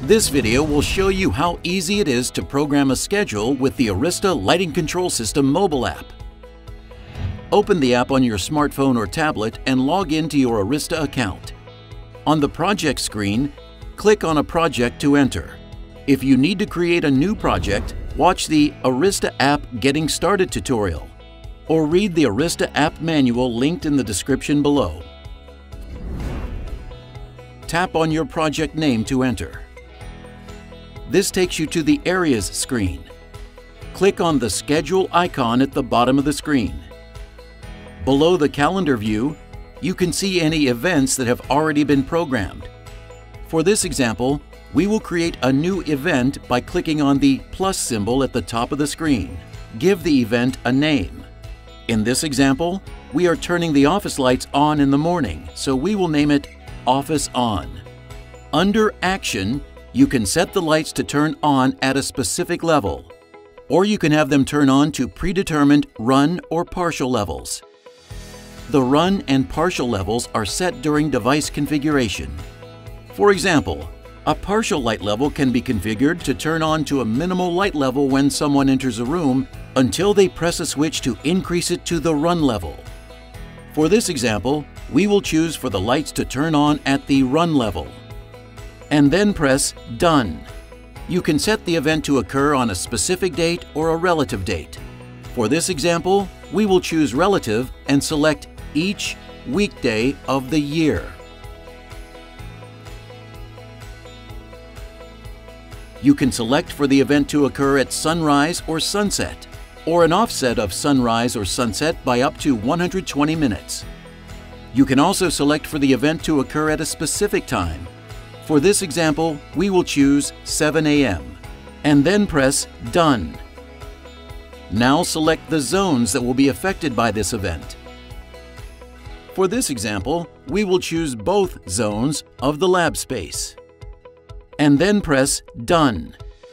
This video will show you how easy it is to program a schedule with the ARISTA Lighting Control System mobile app. Open the app on your smartphone or tablet and log into your ARISTA account. On the project screen, click on a project to enter. If you need to create a new project, watch the ARISTA app Getting Started tutorial or read the ARISTA app manual linked in the description below. Tap on your project name to enter. This takes you to the Areas screen. Click on the Schedule icon at the bottom of the screen. Below the Calendar view, you can see any events that have already been programmed. For this example, we will create a new event by clicking on the plus symbol at the top of the screen. Give the event a name. In this example, we are turning the office lights on in the morning, so we will name it Office On. Under Action, you can set the lights to turn on at a specific level, or you can have them turn on to predetermined run or partial levels. The run and partial levels are set during device configuration. For example, a partial light level can be configured to turn on to a minimal light level when someone enters a room until they press a switch to increase it to the run level. For this example, we will choose for the lights to turn on at the run level. And then press Done. You can set the event to occur on a specific date or a relative date. For this example, we will choose Relative and select each weekday of the year. You can select for the event to occur at sunrise or sunset, or an offset of sunrise or sunset by up to 120 minutes. You can also select for the event to occur at a specific time. For this example, we will choose 7 a.m. and then press Done. Now select the zones that will be affected by this event. For this example, we will choose both zones of the lab space. And then press Done.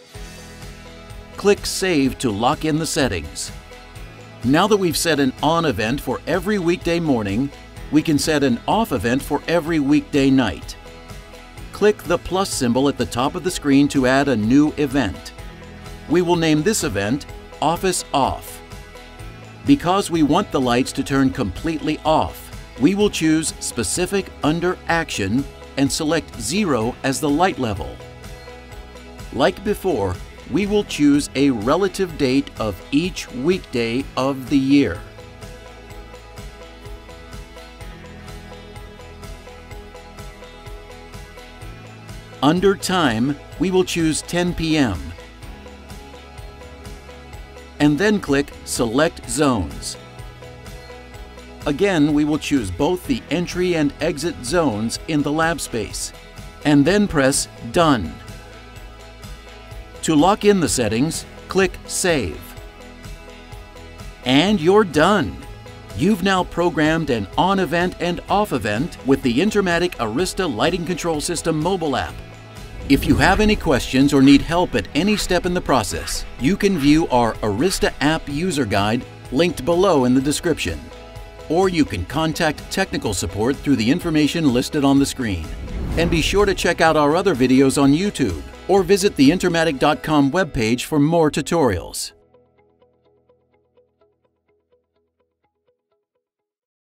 Click Save to lock in the settings. Now that we've set an on event for every weekday morning, we can set an off event for every weekday night. Click the plus symbol at the top of the screen to add a new event. We will name this event Office Off. Because we want the lights to turn completely off, we will choose Specific under Action and select 0 as the light level. Like before, we will choose a relative date of each weekday of the year. Under Time, we will choose 10 p.m. and then click Select Zones. Again, we will choose both the entry and exit zones in the lab space, and then press Done. To lock in the settings, click Save. And you're done! You've now programmed an on event and off event with the Intermatic ARISTA Lighting Control System mobile app. If you have any questions or need help at any step in the process, you can view our ARISTA app user guide linked below in the description. Or you can contact technical support through the information listed on the screen. And be sure to check out our other videos on YouTube or visit the Intermatic.com webpage for more tutorials.